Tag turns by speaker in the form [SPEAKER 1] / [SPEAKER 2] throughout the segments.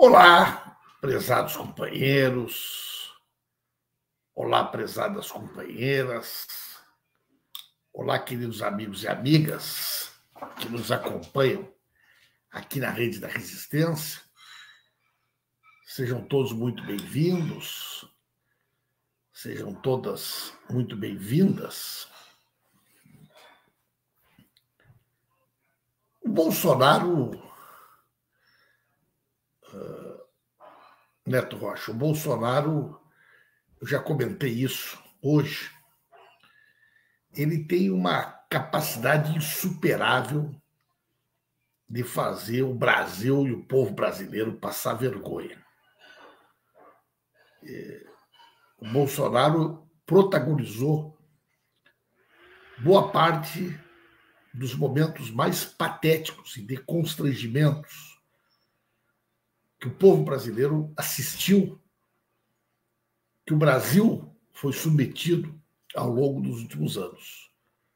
[SPEAKER 1] Olá, prezados companheiros. Olá, prezadas companheiras. Olá, queridos amigos e amigas que nos acompanham aqui na Rede da Resistência. Sejam todos muito bem-vindos. Sejam todas muito bem-vindas. O Bolsonaro, Neto Rocha, o Bolsonaro, eu já comentei isso hoje, ele tem uma capacidade insuperável de fazer o Brasil e o povo brasileiro passar vergonha. O Bolsonaro protagonizou boa parte dos momentos mais patéticos e de constrangimentos que o povo brasileiro assistiu, que o Brasil foi submetido ao longo dos últimos anos.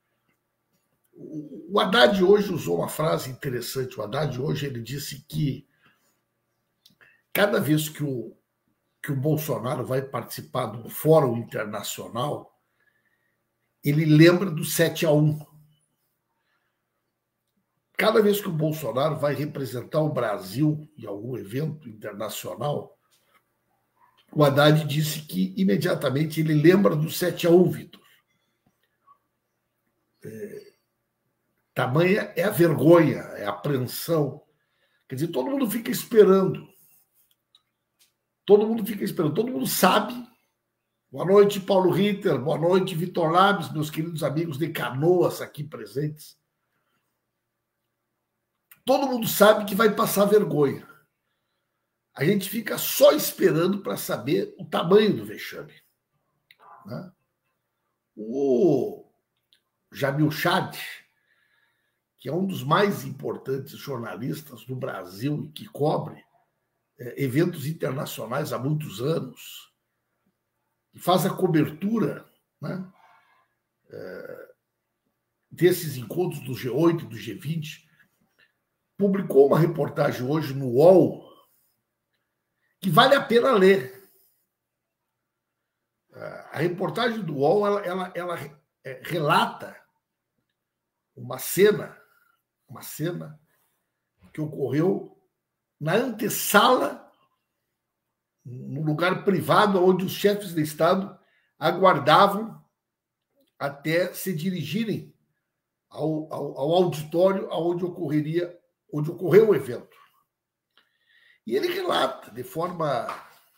[SPEAKER 1] O Haddad hoje usou uma frase interessante. O Haddad hoje ele disse que cada vez que o Bolsonaro vai participar de um fórum internacional, ele lembra do 7-1. Cada vez que o Bolsonaro vai representar o Brasil em algum evento internacional, o Haddad disse que imediatamente ele lembra do 7-1, Vitor. Tamanha é a vergonha, é a apreensão. Quer dizer, todo mundo fica esperando. Todo mundo sabe. Boa noite, Paulo Ritter. Boa noite, Vitor Labs, meus queridos amigos de Canoas aqui presentes. Todo mundo sabe que vai passar vergonha. A gente fica só esperando para saber o tamanho do vexame. Né? O Jamil Chad, que é um dos mais importantes jornalistas do Brasil e que cobre eventos internacionais há muitos anos, e faz a cobertura, né, desses encontros do G8 e do G20, publicou uma reportagem hoje no UOL que vale a pena ler. A reportagem do UOL ela relata uma cena que ocorreu na antessala, num lugar privado, onde os chefes de Estado aguardavam até se dirigirem ao auditório onde ocorreu o evento. E ele relata de forma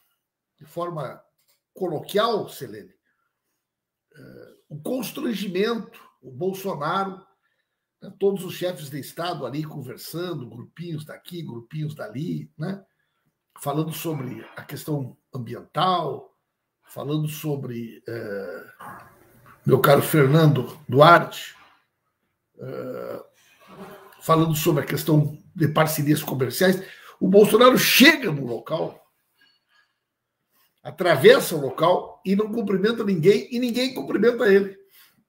[SPEAKER 1] coloquial, Selene, o constrangimento, o Bolsonaro, né, todos os chefes de Estado ali conversando, grupinhos daqui, grupinhos dali, né, falando sobre a questão ambiental, falando sobre meu caro Fernando Duarte, falando sobre a questão de parcerias comerciais. O Bolsonaro chega no local, atravessa o local e não cumprimenta ninguém, e ninguém cumprimenta ele.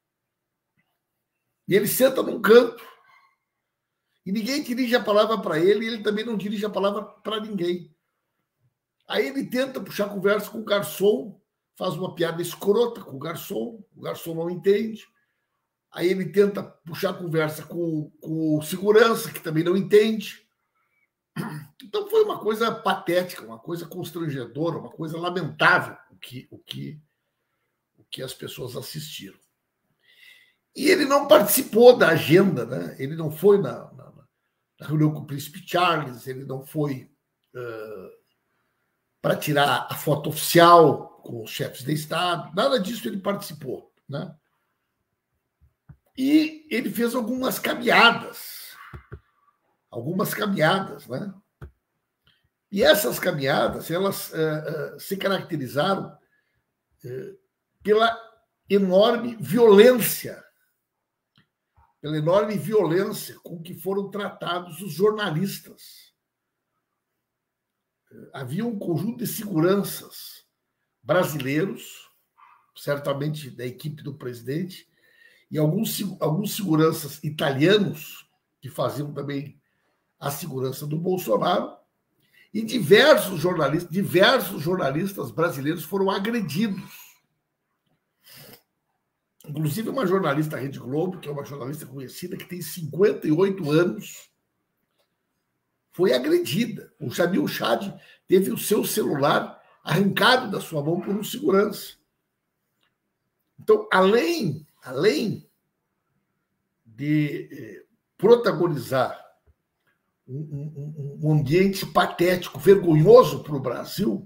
[SPEAKER 1] E ele senta num canto. E ninguém dirige a palavra para ele, e ele também não dirige a palavra para ninguém. Aí ele tenta puxar conversa com o garçom, faz uma piada escrota com o garçom não entende. Aí ele tenta puxar conversa com o segurança, que também não entende. Então foi uma coisa patética, uma coisa constrangedora, uma coisa lamentável o que as pessoas assistiram. E ele não participou da agenda, né? Ele não foi na reunião com o príncipe Charles, ele não foi para tirar a foto oficial com os chefes de Estado, nada disso ele participou, né? E ele fez algumas caminhadas, né? E essas caminhadas, elas se caracterizaram pela enorme violência com que foram tratados os jornalistas. Havia um conjunto de seguranças brasileiros, certamente da equipe do presidente, e alguns seguranças italianos, que faziam também a segurança do Bolsonaro, E diversos jornalistas brasileiros foram agredidos. Inclusive uma jornalista da Rede Globo, que é uma jornalista conhecida, que tem 58 anos, foi agredida. O Jamil Chad teve o seu celular arrancado da sua mão por um segurança. Então, além de protagonizar um ambiente patético, vergonhoso para o Brasil,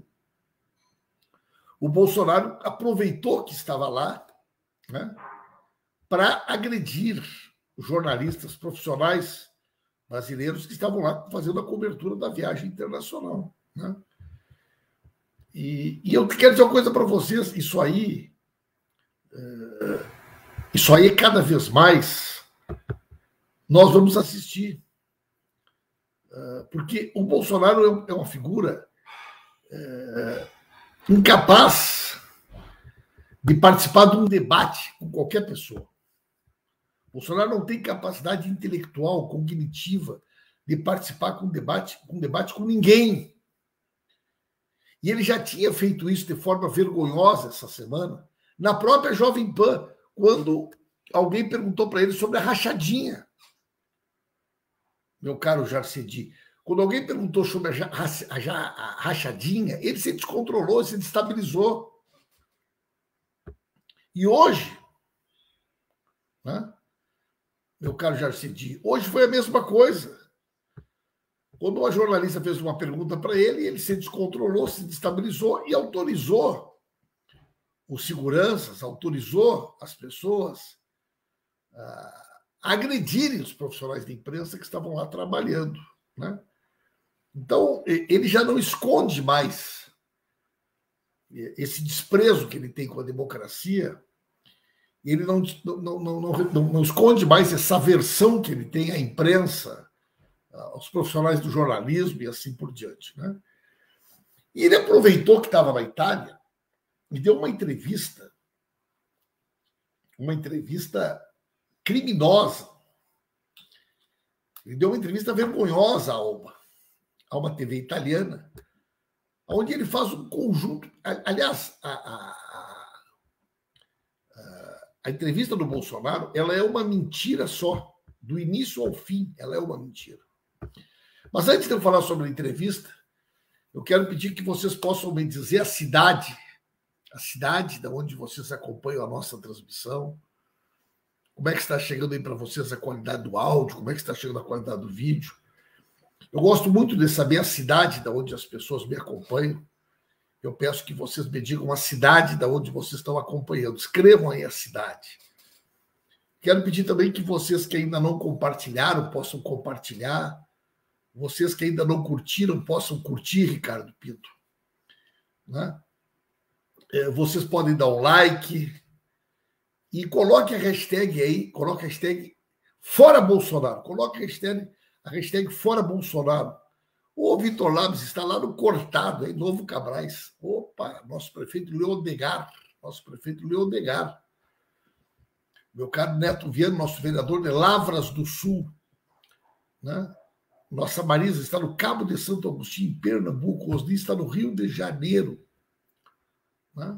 [SPEAKER 1] o Bolsonaro aproveitou que estava lá, né, para agredir os jornalistas profissionais brasileiros que estavam lá fazendo a cobertura da viagem internacional. Né? E eu quero dizer uma coisa para vocês, isso aí cada vez mais nós vamos assistir. Porque o Bolsonaro é uma figura incapaz de participar de um debate com qualquer pessoa. O Bolsonaro não tem capacidade intelectual, cognitiva, de participar com debate com ninguém. E ele já tinha feito isso de forma vergonhosa essa semana, na própria Jovem Pan, quando alguém perguntou para ele sobre a rachadinha. Meu caro Jarcedi, quando alguém perguntou sobre a rachadinha, ele se descontrolou, se destabilizou. E hoje, né, meu caro Jarcedi, hoje foi a mesma coisa. Quando uma jornalista fez uma pergunta para ele, ele se descontrolou, se destabilizou e autorizou os seguranças, autorizou as pessoas a agredirem os profissionais de imprensa que estavam lá trabalhando. Né? Então, ele já não esconde mais esse desprezo que ele tem com a democracia, ele não esconde mais essa aversão que ele tem à imprensa, aos profissionais do jornalismo e assim por diante. Né? E ele aproveitou que estava na Itália e deu uma entrevista criminosa. Ele deu uma entrevista vergonhosa a uma TV italiana, onde ele faz um conjunto. Aliás, a entrevista do Bolsonaro, ela é uma mentira só, do início ao fim, ela é uma mentira. Mas antes de eu falar sobre a entrevista, eu quero pedir que vocês possam me dizer a cidade da onde vocês acompanham a nossa transmissão, como é que está chegando aí para vocês a qualidade do áudio, como é que está chegando a qualidade do vídeo. Eu gosto muito de saber a cidade da onde as pessoas me acompanham. Eu peço que vocês me digam a cidade da onde vocês estão acompanhando. Escrevam aí a cidade. Quero pedir também que vocês que ainda não compartilharam possam compartilhar. Vocês que ainda não curtiram possam curtir, Ricardo Pinto. Né? Vocês podem dar um like e coloque a hashtag aí, coloque a hashtag Fora Bolsonaro. Coloque a hashtag Fora Bolsonaro. O Vitor Labs está lá no Cortado, em Novo Cabrais. Opa, nosso prefeito Leodegar. Meu caro Neto Viana, nosso vereador de Lavras do Sul. Né? Nossa Marisa está no Cabo de Santo Agostinho, em Pernambuco. Osni está no Rio de Janeiro. Né?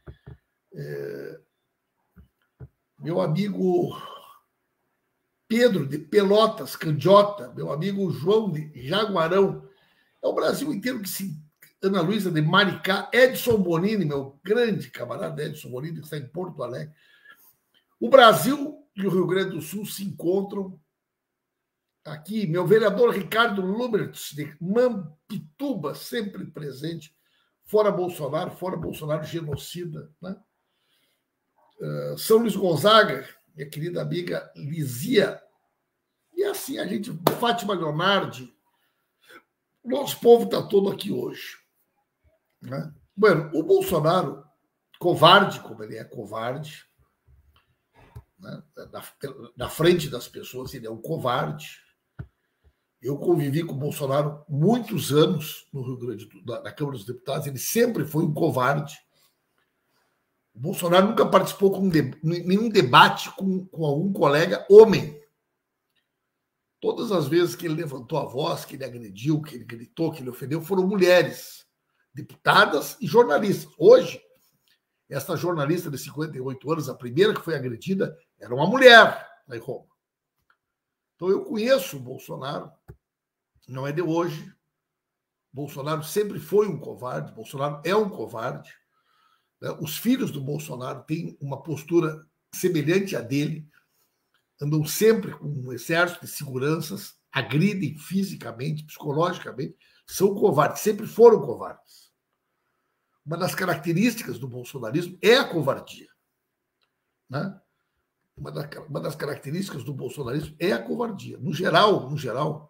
[SPEAKER 1] Meu amigo Pedro de Pelotas, Candiota, meu amigo João de Jaguarão. É o Brasil inteiro que se... Ana Luísa de Maricá, Edson Bonini, meu grande camarada Edson Bonini, que está em Porto Alegre. O Brasil e o Rio Grande do Sul se encontram aqui. Meu vereador Ricardo Lubertz, de Mampituba, sempre presente. Fora Bolsonaro genocida. Né? São Luís Gonzaga, minha querida amiga Lizia. E assim a gente, Fátima Leonardi, o nosso povo está todo aqui hoje. Né? Bueno, o Bolsonaro, covarde, como ele é covarde, né? Na frente das pessoas, ele é um covarde. Eu convivi com o Bolsonaro muitos anos no Rio Grande do Sul, na Câmara dos Deputados, ele sempre foi um covarde. O Bolsonaro nunca participou de nenhum debate com algum colega homem. Todas as vezes que ele levantou a voz, que ele agrediu, que ele gritou, que ele ofendeu, foram mulheres, deputadas e jornalistas. Hoje, essa jornalista de 58 anos, a primeira que foi agredida, era uma mulher lá em Roma. Então, eu conheço o Bolsonaro, não é de hoje. Bolsonaro sempre foi um covarde, Bolsonaro é um covarde. Os filhos do Bolsonaro têm uma postura semelhante à dele, andam sempre com um exército de seguranças, agridem fisicamente, psicologicamente, são covardes, sempre foram covardes. Uma das características do bolsonarismo é a covardia. Né? Uma das características do bolsonarismo é a covardia. No geral,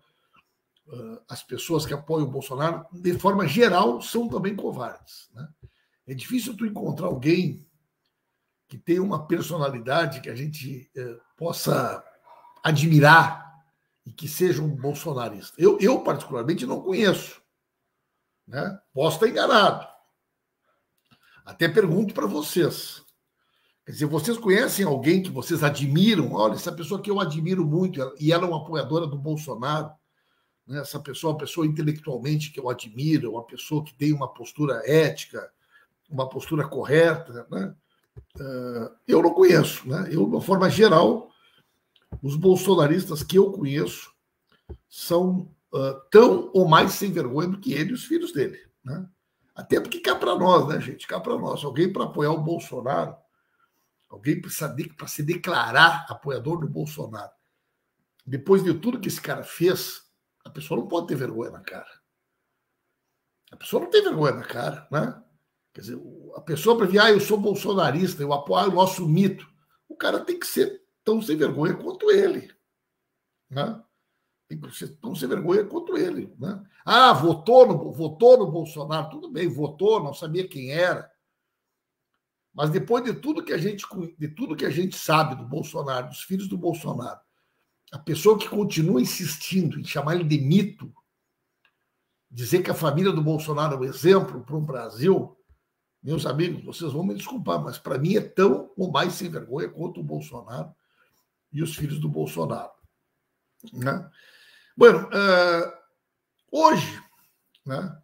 [SPEAKER 1] as pessoas que apoiam o Bolsonaro, de forma geral, são também covardes. Né? É difícil tu encontrar alguém que tenha uma personalidade que a gente possa admirar e que seja um bolsonarista. Eu particularmente, não conheço. Né? Posso estar enganado. Até pergunto para vocês. Quer dizer, vocês conhecem alguém que vocês admiram? Olha, essa pessoa que eu admiro muito, e ela é uma apoiadora do Bolsonaro. Né? Essa pessoa é uma pessoa intelectualmente que eu admiro, uma pessoa que tem uma postura ética, uma postura correta. Né? Eu não conheço. Né? Eu, de uma forma geral, os bolsonaristas que eu conheço são tão ou mais sem vergonha do que ele e os filhos dele. Né? Até porque cá para nós, né, gente? Cá para nós. Alguém para apoiar o Bolsonaro, alguém para se declarar apoiador do Bolsonaro, depois de tudo que esse cara fez, a pessoa não pode ter vergonha na cara. A pessoa não tem vergonha na cara, né? Quer dizer, a pessoa para vir, eu sou bolsonarista, eu apoio o nosso mito. O cara tem que ser tão sem vergonha quanto ele. Né? Tem que ser tão sem vergonha quanto ele. Né? Votou no Bolsonaro, tudo bem, votou, não sabia quem era. Mas depois de tudo que a gente sabe do Bolsonaro, dos filhos do Bolsonaro, a pessoa que continua insistindo em chamar ele de mito, dizer que a família do Bolsonaro é um exemplo para o Brasil, meus amigos, vocês vão me desculpar, mas para mim é tão ou mais sem vergonha quanto o Bolsonaro e os filhos do Bolsonaro. Né? Bueno, hoje, né,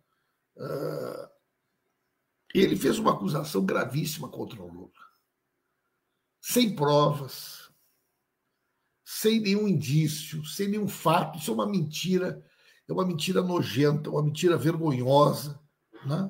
[SPEAKER 1] ele fez uma acusação gravíssima contra o Lula. Sem provas, sem nenhum indício, sem nenhum fato. Isso é uma mentira nojenta, uma mentira vergonhosa. Né?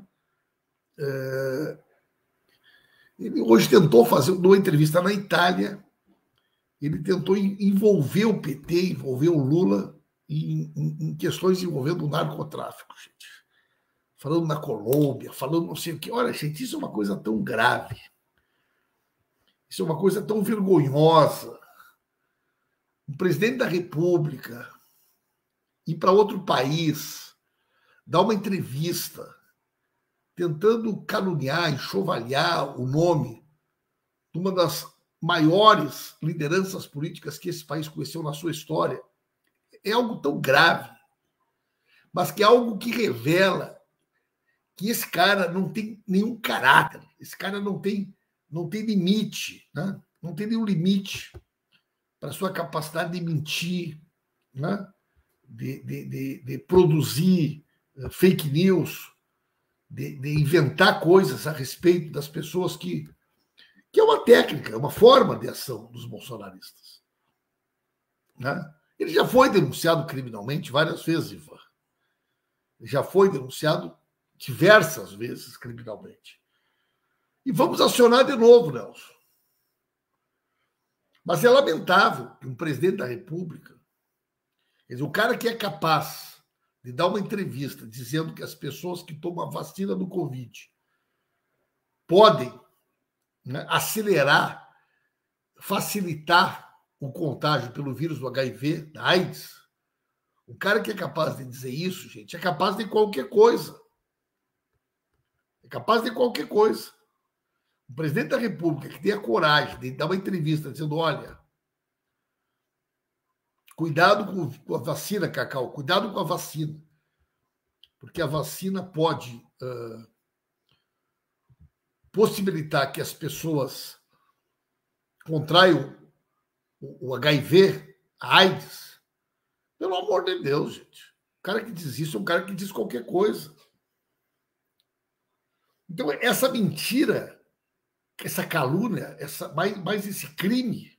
[SPEAKER 1] Ele hoje tentou fazer uma entrevista na Itália, ele tentou envolver o PT, envolver o Lula em questões envolvendo o narcotráfico, gente. Falando na Colômbia, falando não sei o quê. Olha, gente, isso é uma coisa tão grave. Isso é uma coisa tão vergonhosa. Um presidente da República ir para outro país, dar uma entrevista, tentando caluniar, enxovalhar o nome de uma das maiores lideranças políticas que esse país conheceu na sua história, é algo tão grave, mas que é algo que revela que esse cara não tem nenhum caráter, esse cara não tem limite, né? Não tem nenhum limite para a sua capacidade de mentir, né? de produzir fake news, de inventar coisas a respeito das pessoas que é uma técnica, é uma forma de ação dos bolsonaristas. Né? Ele já foi denunciado criminalmente várias vezes, Ivan. Ele já foi denunciado diversas vezes criminalmente. E vamos acionar de novo, Nelson. Mas é lamentável que um presidente da República, quer dizer, o cara que é capaz de dar uma entrevista dizendo que as pessoas que tomam a vacina do Covid podem, né, acelerar, facilitar o contágio pelo vírus do HIV, da AIDS, o cara que é capaz de dizer isso, gente, é capaz de qualquer coisa. É capaz de qualquer coisa. O presidente da República que tem a coragem de dar uma entrevista dizendo, olha, cuidado com a vacina, Cacau, cuidado com a vacina, porque a vacina pode possibilitar que as pessoas contraiam o HIV, a AIDS, Pelo amor de Deus, gente. O cara que diz isso é um cara que diz qualquer coisa. Então, essa mentira, essa calúnia, mais esse crime,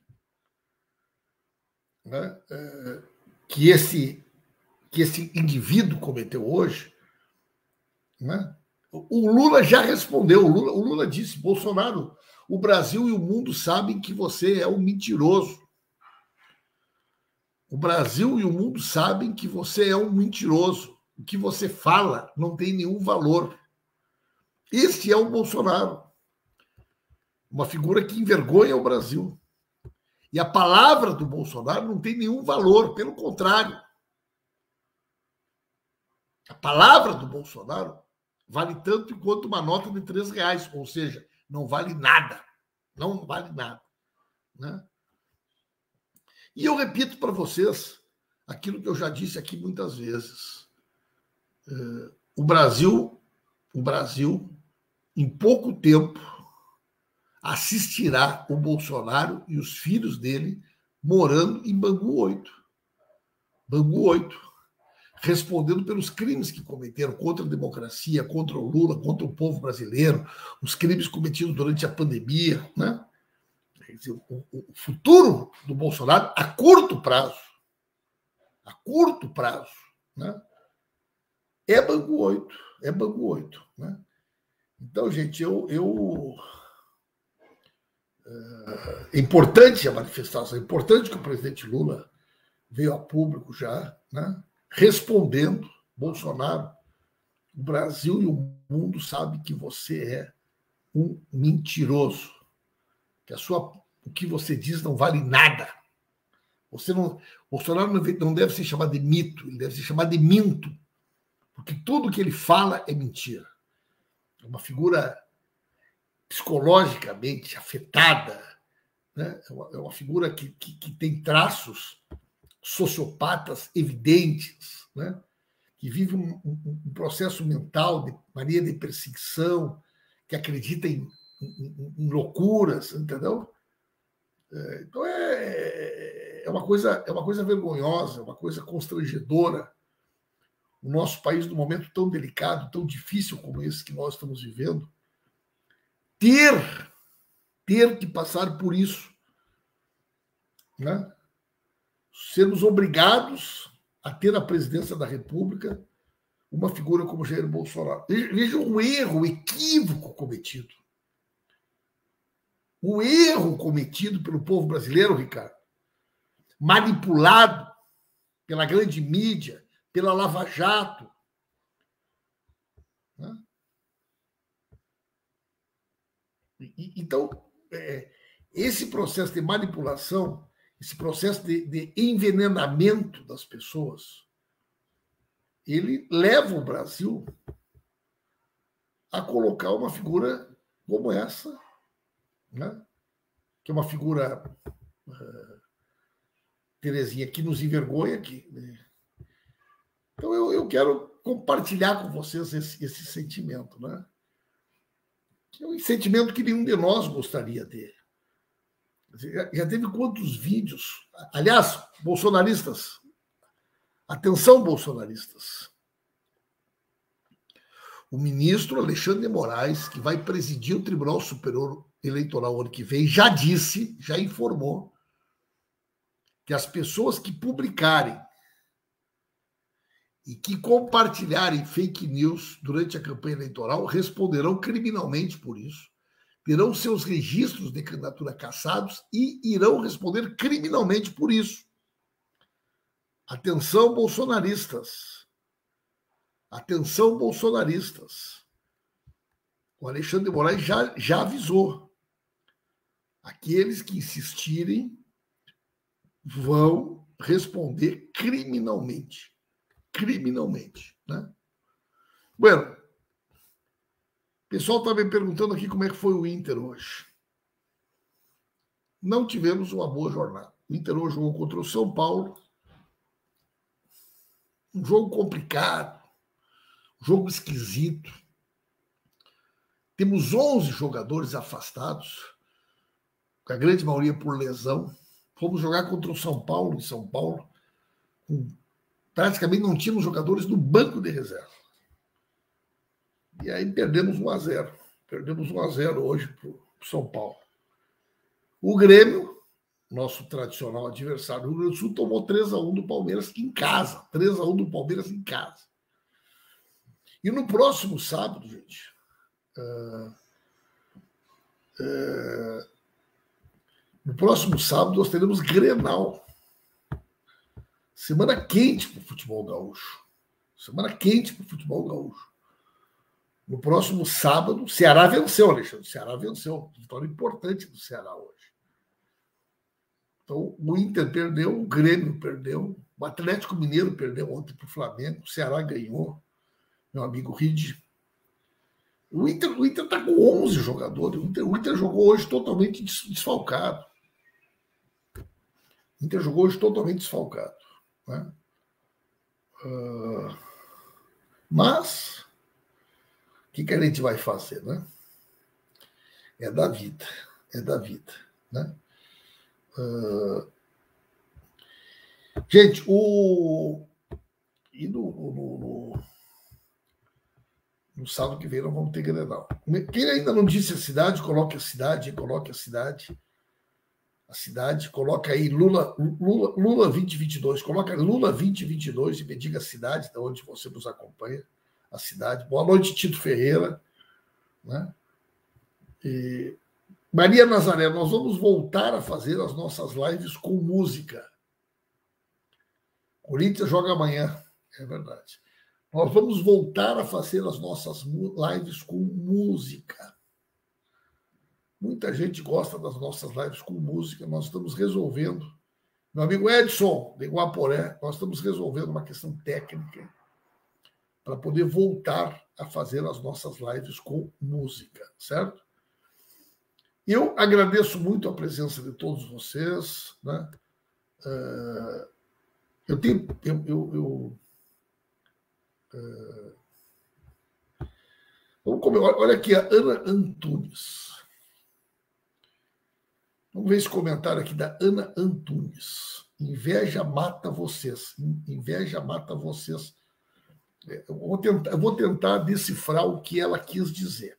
[SPEAKER 1] né, que esse indivíduo cometeu hoje, né, o Lula já respondeu. O Lula disse: Bolsonaro, o Brasil e o mundo sabem que você é um mentiroso. O Brasil e o mundo sabem que você é um mentiroso. O que você fala não tem nenhum valor. Esse é o Bolsonaro. Uma figura que envergonha o Brasil. E a palavra do Bolsonaro não tem nenhum valor, pelo contrário. A palavra do Bolsonaro vale tanto quanto uma nota de R$3, ou seja, não vale nada. Não vale nada. Né? E eu repito para vocês aquilo que eu já disse aqui muitas vezes. O Brasil, em pouco tempo, assistirá o Bolsonaro e os filhos dele morando em Bangu 8. Bangu 8. Respondendo pelos crimes que cometeram contra a democracia, contra o Lula, contra o povo brasileiro, os crimes cometidos durante a pandemia, né? Quer dizer, o futuro do Bolsonaro a curto prazo, né? É Bangu 8, é Bangu 8, né? Então, gente, é importante a manifestação, é importante que o presidente Lula veio a público já, né? Respondendo: Bolsonaro, o Brasil e o mundo sabem que você é um mentiroso, que o que você diz não vale nada. Bolsonaro não deve ser chamado de mito, ele deve ser chamado de minto, porque tudo que ele fala é mentira. É uma figura psicologicamente afetada, né? É uma figura que tem traços sociopatas evidentes, né? Que vive um processo mental de mania de perseguição, que acredita em loucuras, entendeu? Então é uma coisa vergonhosa, é uma coisa constrangedora. O nosso país, num momento tão delicado, tão difícil como esse que nós estamos vivendo, ter que passar por isso, né? Sermos obrigados a ter na presidência da República uma figura como Jair Bolsonaro. Veja um erro, um equívoco cometido. O erro cometido pelo povo brasileiro, Ricardo, manipulado pela grande mídia, pela Lava Jato. Né? Então, esse processo de manipulação, esse processo de envenenamento das pessoas, ele leva o Brasil a colocar uma figura como essa, né? Que é uma figura, Terezinha, que nos envergonha. Né? Então, eu quero compartilhar com vocês esse sentimento, né? Que é um sentimento que nenhum de nós gostaria de ter. Já teve quantos vídeos? Aliás, bolsonaristas, atenção, bolsonaristas. O ministro Alexandre de Moraes, que vai presidir o Tribunal Superior Eleitoral ano que vem, já disse, já informou que as pessoas que publicarem e que compartilharem fake news durante a campanha eleitoral responderão criminalmente por isso, terão seus registros de candidatura cassados e irão responder criminalmente por isso. Atenção, bolsonaristas. Atenção, bolsonaristas. O Alexandre de Moraes já avisou. Aqueles que insistirem vão responder criminalmente. Criminalmente. Né? Bueno, o pessoal está me perguntando aqui como é que foi o Inter hoje. Não tivemos uma boa jornada. O Inter hoje jogou contra o São Paulo. Um jogo complicado. Um jogo esquisito. Temos 11 jogadores afastados, a grande maioria por lesão. Fomos jogar contra o São Paulo, em São Paulo, com praticamente não tínhamos jogadores no banco de reserva. E aí perdemos 1-0. Perdemos 1-0 hoje para o São Paulo. O Grêmio, nosso tradicional adversário do Rio Grande do Sul, tomou 3-1 do Palmeiras em casa. 3-1 do Palmeiras em casa. E no próximo sábado, gente, no próximo sábado nós teremos Grenal. Semana quente para o futebol gaúcho. Semana quente para o futebol gaúcho. No próximo sábado, o Ceará venceu, Alexandre. O Ceará venceu. Vitória importante do Ceará hoje. Então, o Inter perdeu, o Grêmio perdeu, o Atlético Mineiro perdeu ontem para o Flamengo, o Ceará ganhou, meu amigo Ride. O Inter está com 11 jogadores. O Inter jogou hoje totalmente desfalcado. O Inter jogou hoje totalmente desfalcado. Né? Mas, o que a gente vai fazer? Né? É da vida. É da vida. Né? Gente, e no sábado que vem nós vamos ter Grenal. Quem ainda não disse a cidade, coloque a cidade. A cidade, coloca aí Lula 2022, coloca Lula 2022 e me diga a cidade de onde você nos acompanha, a cidade. Boa noite, Tito Ferreira. Né? E Maria Nazaré, nós vamos voltar a fazer as nossas lives com música. Corinthians joga amanhã, é verdade. Nós vamos voltar a fazer as nossas lives com música. Muita gente gosta das nossas lives com música. Nós estamos resolvendo. Meu amigo Edson, de Guaporé, nós estamos resolvendo uma questão técnica para poder voltar a fazer as nossas lives com música, certo? Eu agradeço muito a presença de todos vocês. Né? Olha aqui a Ana Antunes. Vamos ver esse comentário aqui da Ana Antunes. Inveja mata vocês. Inveja mata vocês. Eu vou tentar decifrar o que ela quis dizer.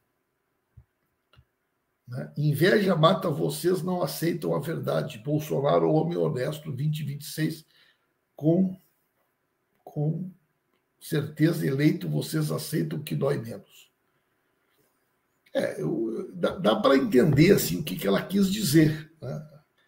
[SPEAKER 1] Né? Inveja mata vocês, não aceitam a verdade. Bolsonaro, homem honesto, 2026, com certeza eleito, vocês aceitam o que dói menos. Dá para entender assim, o que ela quis dizer. Né?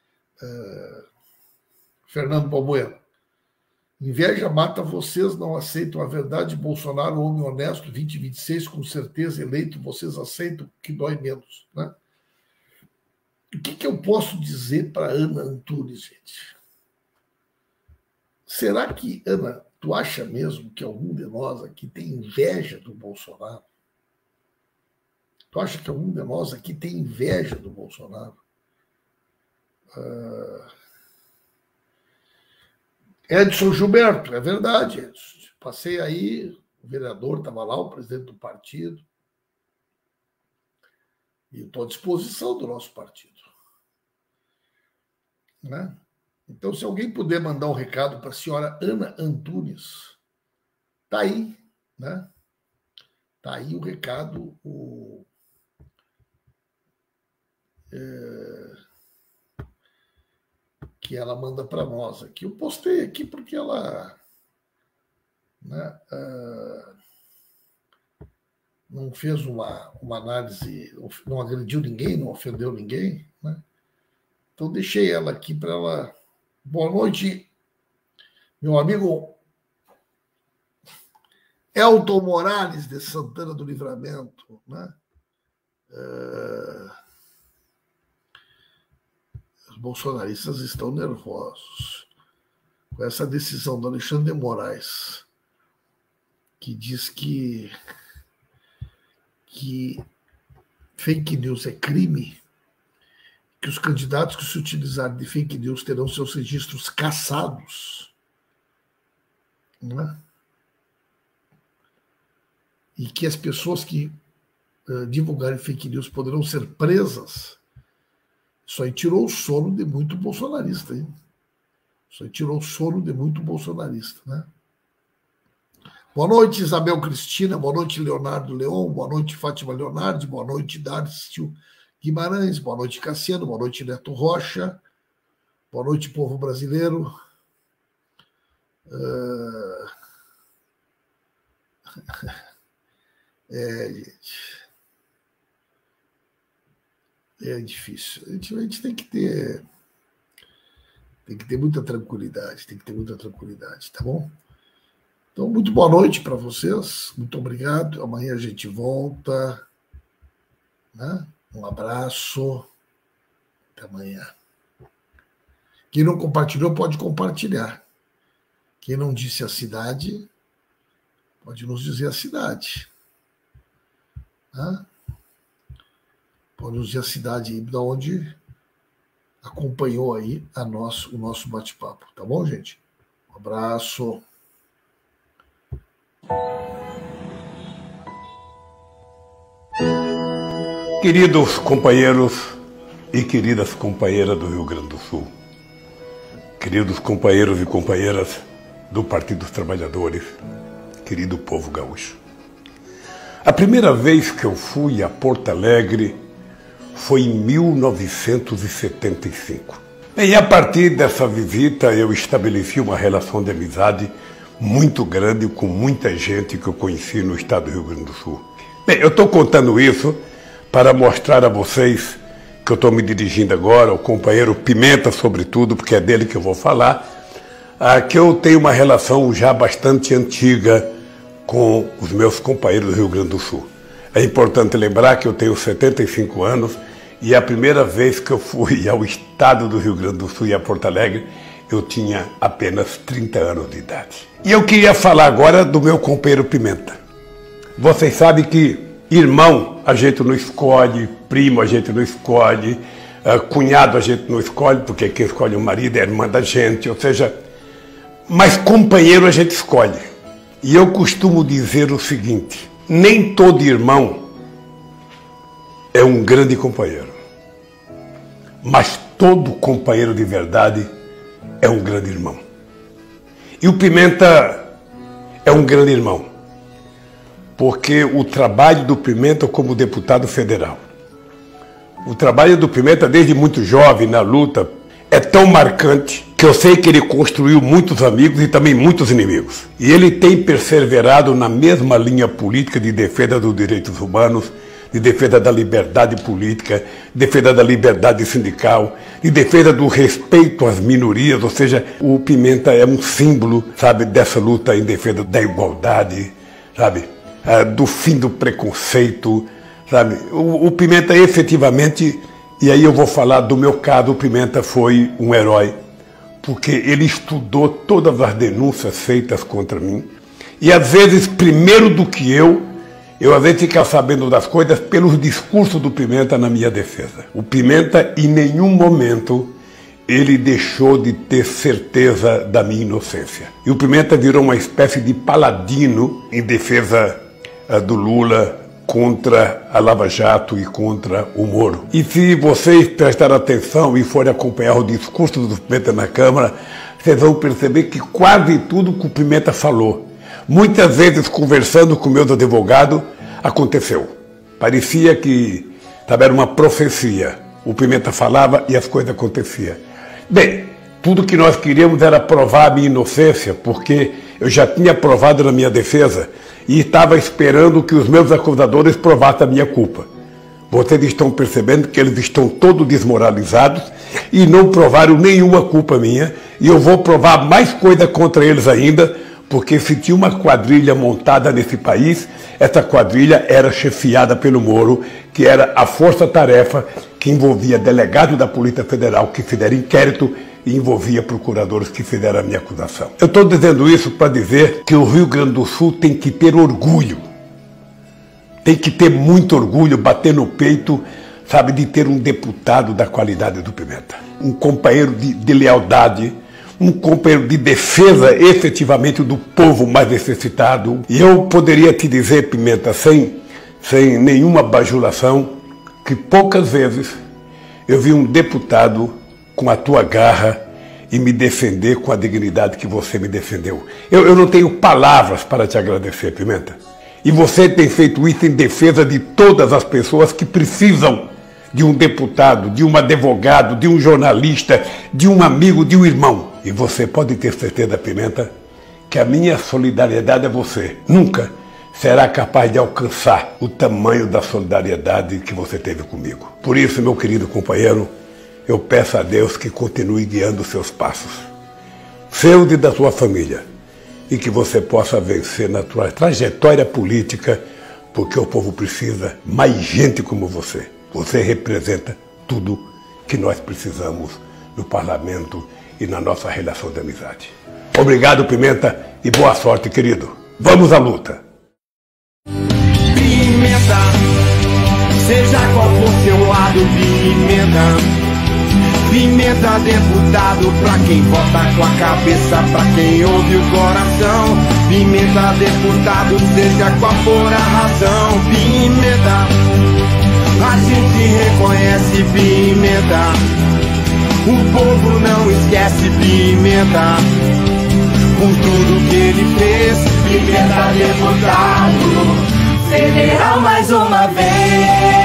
[SPEAKER 1] Fernando Balbuena. Inveja mata vocês, não aceitam a verdade. Bolsonaro, homem honesto, 2026, com certeza eleito, vocês aceitam o que dói menos. Né? O que eu posso dizer para Ana Antunes, gente? Será que, Ana, tu acha mesmo que algum de nós aqui tem inveja do Bolsonaro? Tu acha que algum de nós aqui tem inveja do Bolsonaro? Edson Gilberto, é verdade, Edson. Passei aí, o vereador estava lá, o presidente do partido. E eu estou à disposição do nosso partido. Né? Então, se alguém puder mandar um recado para a senhora Ana Antunes, está aí. Né? Está aí o recado. Que ela manda para nós aqui. Eu postei aqui porque ela, né, não fez uma análise, não agrediu ninguém, não ofendeu ninguém. Né? Então, deixei ela aqui para ela. Boa noite, meu amigo Elton Morales, de Santana do Livramento. Né? Os bolsonaristas estão nervosos com essa decisão do Alexandre de Moraes, que diz que fake news é crime, que os candidatos que se utilizarem de fake news terão seus registros cassados, né? E que as pessoas que divulgarem fake news poderão ser presas. Isso aí tirou o sono de muito bolsonarista, hein? Isso aí tirou o sono de muito bolsonarista, né? Boa noite, Isabel Cristina. Boa noite, Leonardo Leon. Boa noite, Fátima Leonardo. Boa noite, Darcio Guimarães. Boa noite, Cassiano. Boa noite, Neto Rocha. Boa noite, povo brasileiro. Gente. É difícil. A gente tem que ter muita tranquilidade, tá bom? Então, muito boa noite para vocês, muito obrigado. Amanhã a gente volta, né? Um abraço, até amanhã. Quem não compartilhou pode compartilhar. Quem não disse a cidade, pode nos dizer a cidade. Né? Pode nos dizer a cidade de onde acompanhou aí o nosso bate-papo. Tá bom, gente? Um abraço.
[SPEAKER 2] Queridos companheiros e queridas companheiras do Rio Grande do Sul, queridos companheiros e companheiras do Partido dos Trabalhadores, querido povo gaúcho. A primeira vez que eu fui a Porto Alegre foi em 1975. E a partir dessa visita eu estabeleci uma relação de amizade muito grande com muita gente que eu conheci no estado do Rio Grande do Sul. Bem, eu estou contando isso para mostrar a vocês que eu estou me dirigindo agora, ao companheiro Pimenta, sobretudo, porque é dele que eu vou falar, que eu tenho uma relação já bastante antiga com os meus companheiros do Rio Grande do Sul. É importante lembrar que eu tenho 75 anos e a primeira vez que eu fui ao estado do Rio Grande do Sul e a Porto Alegre, eu tinha apenas 30 anos de idade. E eu queria falar agora do meu companheiro Pimenta. Vocês sabem que irmão a gente não escolhe, primo a gente não escolhe, cunhado a gente não escolhe, porque quem escolhe o marido é a irmã da gente, ou seja, mas companheiro a gente escolhe. E eu costumo dizer o seguinte: nem todo irmão é um grande companheiro, mas todo companheiro de verdade é um grande irmão. E o Pimenta é um grande irmão, porque o trabalho do Pimenta como deputado federal, o trabalho do Pimenta desde muito jovem na luta é tão marcante que eu sei que ele construiu muitos amigos e também muitos inimigos. E ele tem perseverado na mesma linha política de defesa dos direitos humanos, de defesa da liberdade política, de defesa da liberdade sindical, de defesa do respeito às minorias, ou seja, o Pimenta é um símbolo, sabe, dessa luta em defesa da igualdade, sabe, do fim do preconceito, sabe. O Pimenta efetivamente, e aí eu vou falar do meu caso, o Pimenta foi um herói, porque ele estudou todas as denúncias feitas contra mim, e às vezes, primeiro do que eu às vezes ficava sabendo das coisas pelos discursos do Pimenta na minha defesa. O Pimenta, em nenhum momento, ele deixou de ter certeza da minha inocência. E o Pimenta virou uma espécie de paladino em defesa do Lula contra a Lava Jato e contra o Moro. E se vocês prestarem atenção e forem acompanhar o discurso do Pimenta na Câmara, vocês vão perceber que quase tudo que o Pimenta falou, muitas vezes conversando com meus advogados, aconteceu. Parecia que era uma profecia. O Pimenta falava e as coisas aconteciam. Bem, tudo que nós queríamos era provar a minha inocência, porque eu já tinha provado na minha defesa e estava esperando que os meus acusadores provassem a minha culpa. Vocês estão percebendo que eles estão todos desmoralizados e não provaram nenhuma culpa minha, e eu vou provar mais coisa contra eles ainda, porque se tinha uma quadrilha montada nesse país, essa quadrilha era chefiada pelo Moro, que era a força-tarefa que envolvia delegados da Polícia Federal que fizeram inquérito e envolvia procuradores que fizeram a minha acusação. Eu estou dizendo isso para dizer que o Rio Grande do Sul tem que ter orgulho. Tem que ter muito orgulho, bater no peito, sabe, de ter um deputado da qualidade do Pimenta. Um companheiro de lealdade, um companheiro de defesa efetivamente do povo mais necessitado. E eu poderia te dizer, Pimenta, sem nenhuma bajulação, que poucas vezes eu vi um deputado com a tua garra e me defender com a dignidade que você me defendeu. Eu não tenho palavras para te agradecer, Pimenta. E você tem feito isso em defesa de todas as pessoas que precisam de um deputado, de um advogado, de um jornalista, de um amigo, de um irmão. E você pode ter certeza, Pimenta, que a minha solidariedade a você nunca será capaz de alcançar o tamanho da solidariedade que você teve comigo. Por isso, meu querido companheiro, eu peço a Deus que continue guiando seus passos, seus e da sua família, e que você possa vencer na sua trajetória política, porque o povo precisa mais gente como você. Você representa tudo que nós precisamos no parlamento e na nossa relação de amizade. Obrigado, Pimenta, e boa sorte, querido. Vamos à luta.
[SPEAKER 3] Pimenta, seja qual for seu lado, Pimenta. Pimenta, deputado, pra quem vota com a cabeça, pra quem ouve o coração. Pimenta, deputado, seja qual for a razão. Pimenta, a gente reconhece, Pimenta. O povo não esquece, Pimenta. Por tudo que ele fez, Pimenta, deputado federal mais uma vez.